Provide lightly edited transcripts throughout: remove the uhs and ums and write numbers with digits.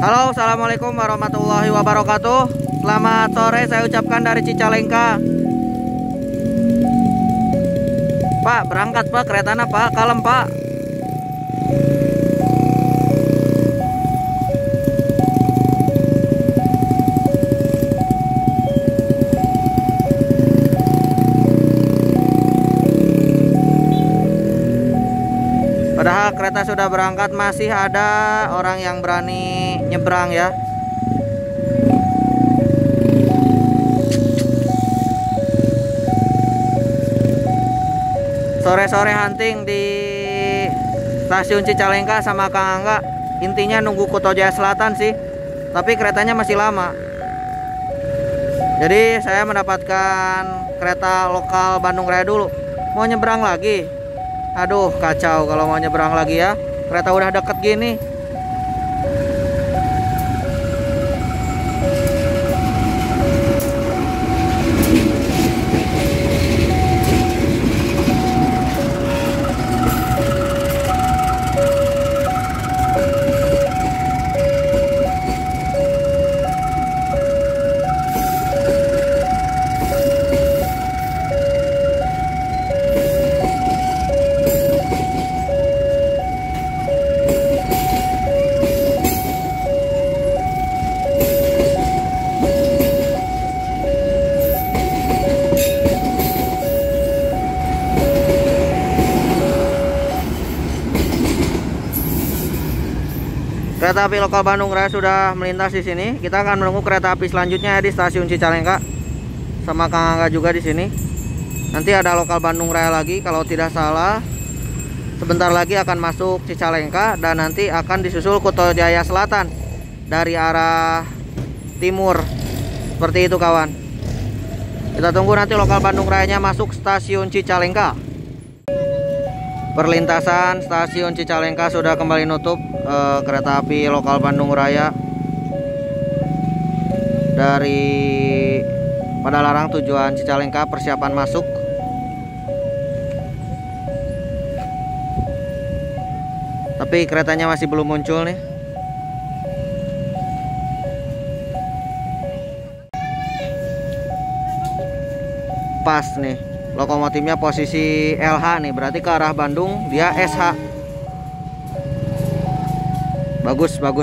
Halo, assalamualaikum warahmatullahi wabarakatuh. Selamat sore saya ucapkan dari Cicalengka. Pak, berangkat Pak, keretana Pak, kalem Pak. Padahal kereta sudah berangkat, masih ada orang yang berani nyebrang ya. Sore-sore hunting di stasiun Cicalengka sama Kang Angga. Intinya nunggu Kuto Jaya Selatan sih, tapi keretanya masih lama. Jadi saya mendapatkan kereta lokal Bandung Raya dulu. Mau nyebrang lagi, aduh kacau kalau mau nyebrang lagi ya. Kereta udah deket gini. Kereta api lokal Bandung Raya sudah melintas di sini. Kita akan menunggu kereta api selanjutnya di stasiun Cicalengka. Sama Kang Angga juga di sini. Nanti ada lokal Bandung Raya lagi kalau tidak salah. Sebentar lagi akan masuk Cicalengka dan nanti akan disusul Kuto Jaya Selatan dari arah timur. Seperti itu kawan. Kita tunggu nanti lokal Bandung Rayanya masuk stasiun Cicalengka. Perlintasan stasiun Cicalengka sudah kembali nutup. Kereta api lokal Bandung Raya dari Padalarang tujuan Cicalengka persiapan masuk. Tapi keretanya masih belum muncul nih. Pas nih, lokomotifnya posisi LH nih, berarti ke arah Bandung, dia SH. Bagus, bagus.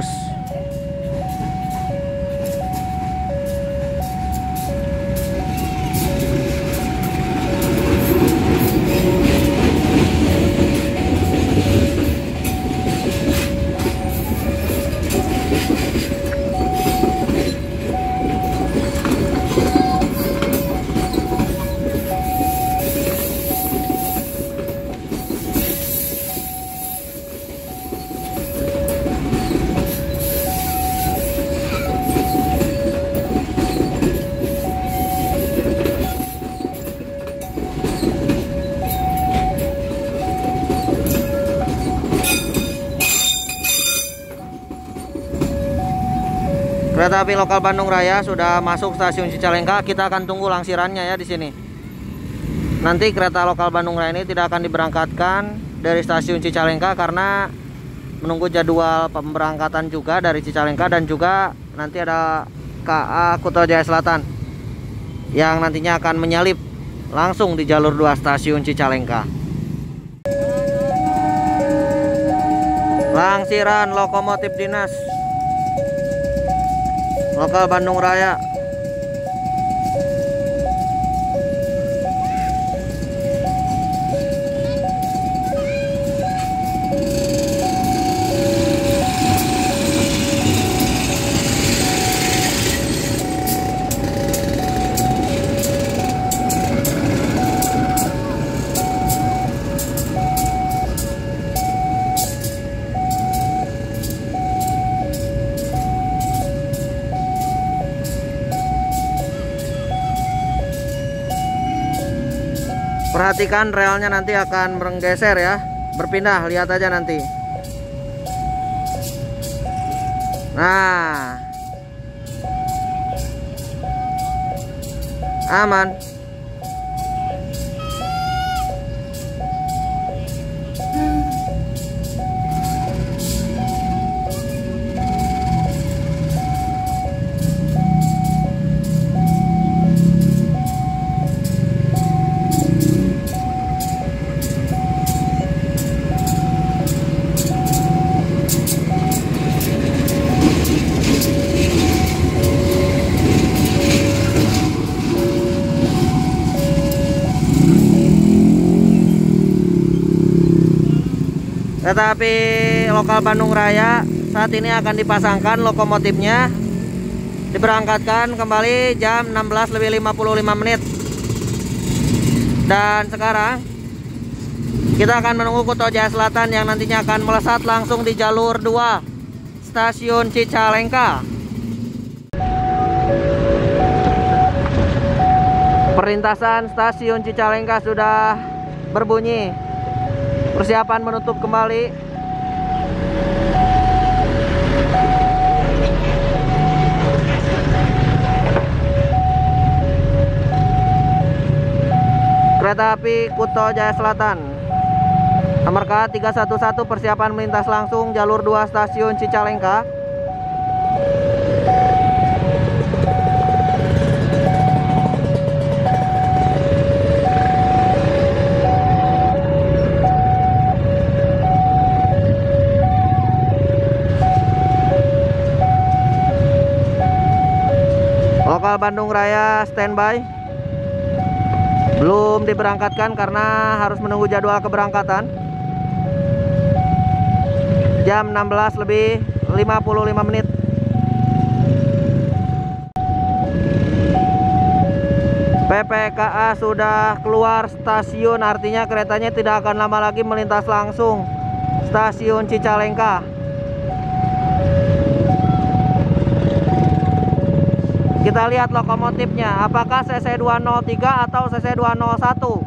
Kereta api lokal Bandung Raya sudah masuk stasiun Cicalengka. Kita akan tunggu langsirannya ya di sini. Nanti kereta lokal Bandung Raya ini tidak akan diberangkatkan dari stasiun Cicalengka karena menunggu jadwal pemberangkatan juga dari Cicalengka, dan juga nanti ada KA Kuto Jaya Selatan yang nantinya akan menyalip langsung di jalur 2 stasiun Cicalengka. Langsiran lokomotif dinas lokal Bandung Raya. Perhatikan relnya nanti akan bergeser ya, berpindah, lihat aja nanti. Nah, aman. Kereta api lokal Bandung Raya saat ini akan dipasangkan lokomotifnya. Diberangkatkan kembali jam 16:55. Dan sekarang kita akan menunggu Kuto Jaya Selatan yang nantinya akan melesat langsung di jalur 2 stasiun Cicalengka. Perlintasan stasiun Cicalengka sudah berbunyi. Persiapan menutup kembali. Kereta api Kuto Jaya Selatan nomor K311 persiapan melintas langsung jalur 2 stasiun Cicalengka. Lokal Bandung Raya standby. Belum diberangkatkan karena harus menunggu jadwal keberangkatan. Jam 16:55. PPKA sudah keluar stasiun, artinya keretanya tidak akan lama lagi melintas langsung stasiun Cicalengka. Kita lihat lokomotifnya, apakah CC203 atau CC201.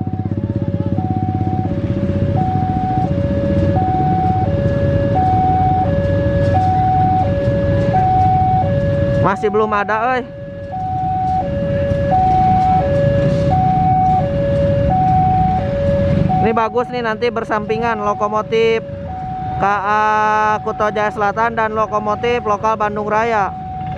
Masih belum ada, euy. Ini bagus nih, nanti bersampingan lokomotif KA Kuto Jaya Selatan dan lokomotif lokal Bandung Raya.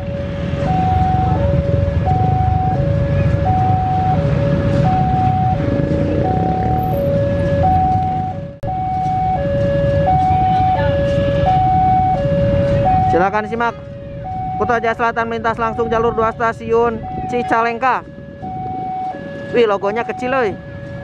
Silakan simak. Kuto Jaya Selatan melintas langsung jalur 2 stasiun Cicalengka. Wih, logonya kecil, euy.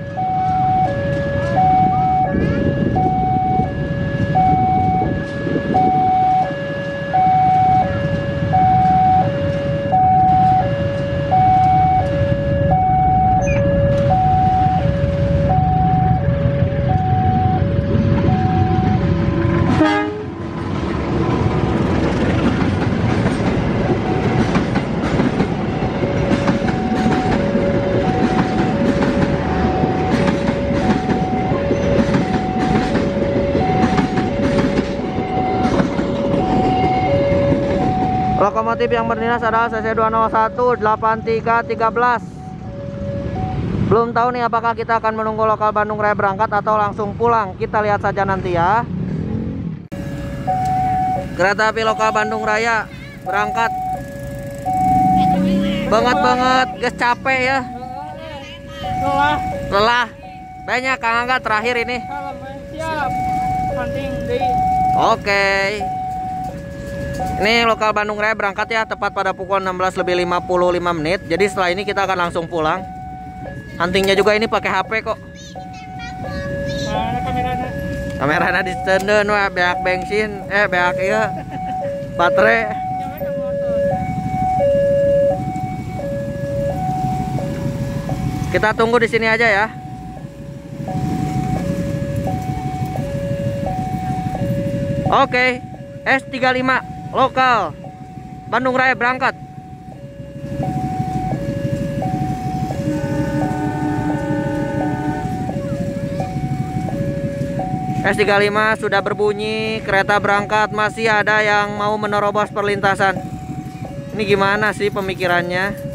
Lokomotif yang berdinas adalah CC201 8313. Belum tahu nih apakah kita akan menunggu lokal Bandung Raya berangkat atau langsung pulang. Kita lihat saja nanti ya. Kereta api lokal Bandung Raya berangkat. Banget guys, capek ya. Lelah. Banyak Kang Angga terakhir ini. Siap. Oke. Ini lokal Bandung Raya berangkat ya, tepat pada pukul 16:55. Jadi setelah ini kita akan langsung pulang. Huntingnya juga ini pakai HP kok. Mana kameranya? Kameranya di stenden wah, beak bensin, beak iya. Baterai. Kita tunggu di sini aja ya. Oke, S35 lokal Bandung Raya berangkat. S35 sudah berbunyi, kereta berangkat. Masih ada yang mau menerobos perlintasan. Ini gimana sih pemikirannya?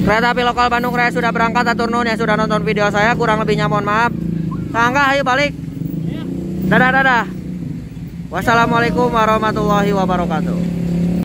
Kereta api lokal Bandung Raya sudah berangkat. Atur nuhun yang sudah nonton video saya. Kurang lebihnya mohon maaf. Kang Angga, ayo balik. Dadah, dadah. Wassalamualaikum warahmatullahi wabarakatuh.